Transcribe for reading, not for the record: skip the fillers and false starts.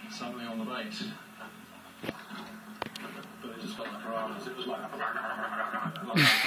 something on the bass. But it just felt like piranhas. It was like